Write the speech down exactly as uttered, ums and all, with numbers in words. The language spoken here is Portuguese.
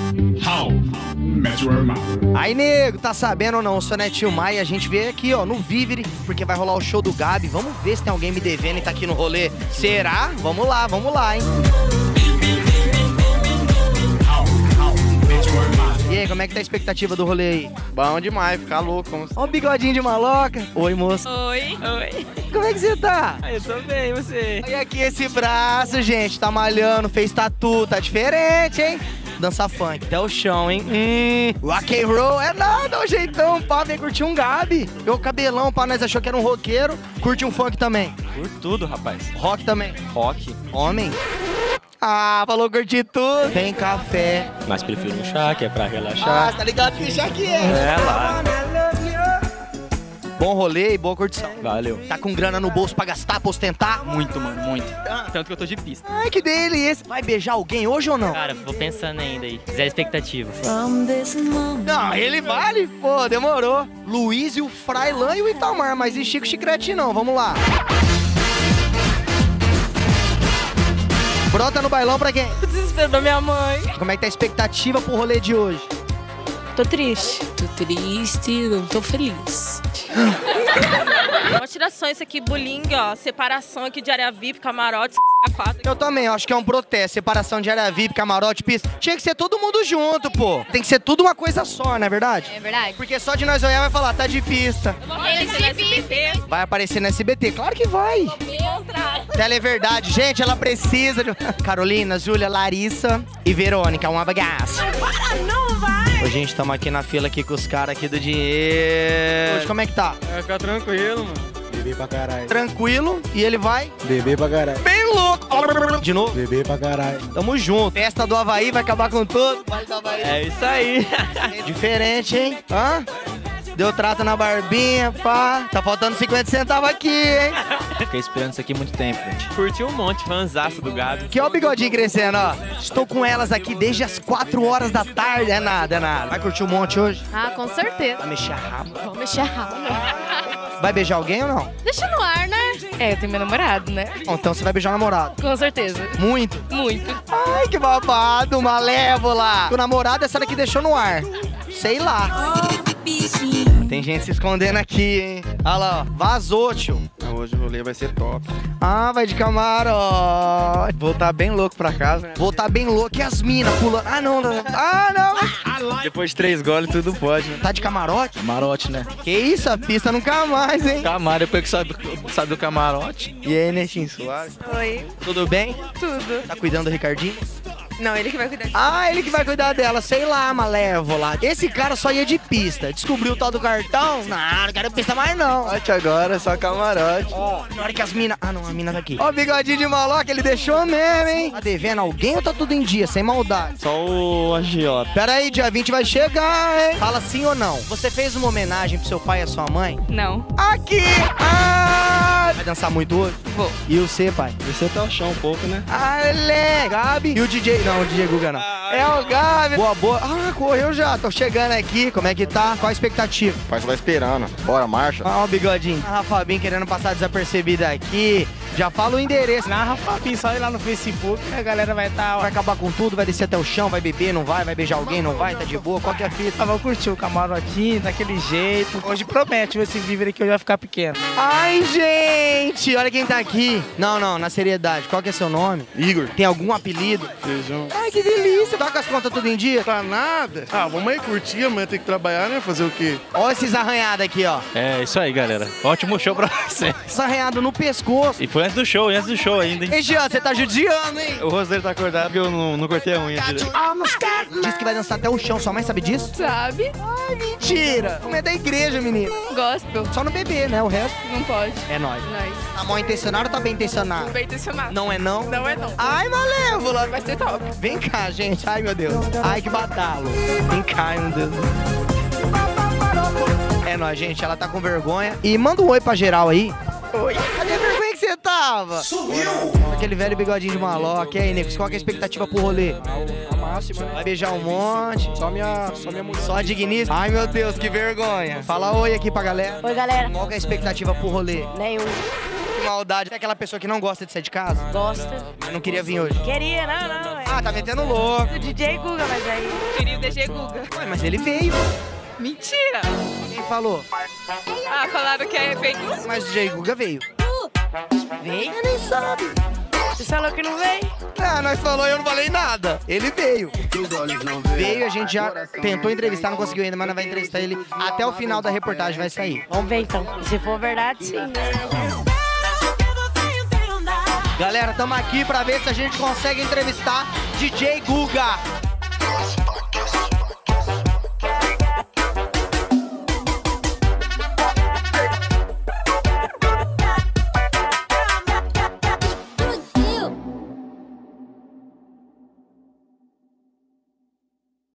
How Met Your Mother. Aí, nego, tá sabendo ou não? Eu sou Netinho Maia e a gente veio aqui, ó, no Vivere, porque vai rolar o show do Gabi. Vamos ver se tem alguém me devendo e tá aqui no rolê. Será? Vamos lá, vamos lá, hein? E aí, como é que tá a expectativa do rolê aí? Bom demais, ficar louco. Como... Ó o bigodinho de maloca. Oi, moço. Oi, oi. Como é que você tá? Ah, eu tô bem, e você? E aqui esse braço, gente, tá malhando, fez tatu, tá diferente, hein? Dança funk, até o chão, hein? Hum, rock and roll é nada, o jeitão, pá, vem curtir um Gabi. Eu cabelão, pá, nós achou que era um roqueiro, curte um funk também. Por tudo, rapaz. Rock também. Rock. Homem? Ah, falou curtir tudo. Tem café. Mas prefiro um chá, que é pra Ah, relaxar. tá ligado que chá que é. É, lá. Bom rolê e boa curtição. Valeu. Tá com grana no bolso pra gastar, pra ostentar? Muito, mano, muito. Tanto que eu tô de pista. Ai, que delícia. Vai beijar alguém hoje ou não? Cara, vou pensando ainda aí. Zero expectativa. Não, ele vale. Pô, demorou. Luiz e o Frailan e o Itamar, mas e Chico Chicrete não. Vamos lá. Brota no bailão pra quem? O desespero da minha mãe. Como é que tá a expectativa pro rolê de hoje? Tô triste. Tô triste, não tô feliz. Uma tiração isso aqui, bullying, ó. Separação aqui de área V I P, camarote, quatro. Eu também, eu acho que é um protesto. Separação de área V I P, camarote, pista. Tinha que ser todo mundo junto, pô. Tem que ser tudo uma coisa só, não é verdade? É verdade. Porque só de nós olhar vai falar, tá de pista. Eles no S B T. Vai aparecer no S B T, claro que vai. Tela é verdade. Gente, ela precisa de... Carolina, Júlia, Larissa e Verônica, uma bagaça. Para, não vai! Ô, gente, estamos aqui na fila aqui com os caras aqui do dinheiro. Hoje, como é que tá? Vai ficar tranquilo, mano. Bebê pra caralho. Tranquilo. E ele vai Bebê pra caralho. bem louco. De novo. Bebê pra caralho. Tamo junto. Festa do Havaí vai acabar com tudo. Vale do Havaí. É isso aí. É diferente, hein? Hã? Deu trato na barbinha, pá. Tá faltando cinquenta centavos aqui, hein? Fiquei esperando isso aqui muito tempo, gente. Curti um monte, fanzaço do Gabi. Aqui, ó o bigodinho crescendo, ó. Estou com elas aqui desde as quatro horas da tarde. É nada, é nada. Vai curtir um monte hoje? Ah, com certeza. Vai mexer a raba. Vou mexer rápido. Vai beijar alguém ou não? Deixa no ar, né? É, eu tenho meu namorado, né? Bom, então você vai beijar o namorado. Com certeza. Muito? Muito. Ai, que babado, malévola. O namorado essa daqui deixou no ar. Sei lá. Tem gente se escondendo aqui, hein? Olha lá, ó. Vazou, tio. Hoje o rolê vai ser top. Ah, vai de camarote. Voltar bem louco pra casa, né? Vou tá bem louco e as minas pulando. Ah, não. não. Ah, não. Depois de três goles, tudo pode, né? Tá de camarote? Camarote, né? Que isso, a pista nunca mais, hein? Camar, depois que sabe, sabe do camarote. E aí, Netinho, suave? Oi, Tudo bem? tudo. Tá cuidando do Ricardinho? Não, ele que vai cuidar de Ah, ele que vai cuidar dela, sei lá, malévola. Esse cara só ia de pista. Descobriu o tal do cartão? Não, não quero pista mais não. Até agora, só camarote. Ó, na hora que as minas... Ah, não, a mina tá aqui. Ó, o bigodinho de maloca, ele deixou mesmo, hein? Tá devendo alguém ou tá tudo em dia, sem maldade? Só o agiota. Pera aí, dia vinte vai chegar, hein? Fala sim ou não. Você fez uma homenagem pro seu pai e a sua mãe? Não. Aqui! Ah! Vai dançar muito hoje? Vou. E você, pai? Você tá o chão um pouco, né? Ale, Gabi. E o D J... Não, o D J Guga não. É o Gabi. Boa, boa. Ah, correu já. Tô chegando aqui. Como é que tá? Qual a expectativa? O pai só tá esperando. Bora, marcha. Ó, o bigodinho. A Rafa Bim querendo passar desapercebida aqui. Já fala o endereço. Na Rafa Bim, só ir lá no Facebook, a galera vai estar... Tá, vai acabar com tudo, vai descer até o chão, vai beber, não vai, vai beijar alguém, não vai, tá de boa, qual que é a fita? ah, vou curtir o camarotinho, daquele jeito. Hoje promete esse Vivere que hoje vai ficar pequeno. Ai, gente, olha quem tá aqui. Não, não, na seriedade, qual que é seu nome? Igor. Tem algum apelido? Feijão. Ai, que delícia. Tá com as contas tudo em dia? Tá nada. Ah, vamos aí curtir, amanhã tem que trabalhar, né? Fazer o quê? Olha esses arranhados aqui, ó. É, isso aí, galera. Ótimo show pra você. Esse arranhado no pescoço. E foi antes do show, antes do show ainda, hein? Ei, Jean, você tá judiando, hein? O rosto dele tá acordado porque eu não, não cortei a unha direito. Diz que vai dançar até o chão, sua mãe sabe disso? Sabe? Ai, mentira. Como é da igreja, menino. Gospel. Só no bebê, né? O resto Não pode. é nóis. Nós. Tá mal intencionado ou tá bem intencionado? Bem intencionado. Não é não? Não é não. Ai, malévola. Vai ser top. Vem cá, gente. Ai, meu Deus. Ai, que badalo. Vem cá, meu Deus. É nóis, gente. Ela tá com vergonha. E manda um oi pra geral aí. Oi. Cadê a vergonha que você tava? Sumiu! Aquele velho bigodinho de maloca. E aí, Nicos, qual que é a expectativa pro rolê? A máxima. Vai beijar um monte. Só minha, só minha mulher. Só a digníssima. Ai, meu Deus, que vergonha. Fala oi aqui pra galera. Oi, galera. Qual que é a expectativa pro rolê? Nenhum. maldade. É aquela pessoa que não gosta de sair de casa? Gosta. Mas não queria vir hoje. Queria, não, não. É. Ah, tá metendo louco. O D J Guga, mas aí... Queria o D J Guga. Ué, mas ele veio. Mentira! Quem falou? Ah, falaram que é fake news. Mas o D J Guga veio. Veio? Eu nem sabe. Você falou que não veio? Ah, nós falou e eu não falei nada. Ele veio. Veio, a gente já tentou entrevistar, não conseguiu ainda, mas nós vamos entrevistar ele até o final da reportagem, vai sair. Vamos ver então. Se for verdade, sim. Galera, tamo aqui pra ver se a gente consegue entrevistar D J Guga.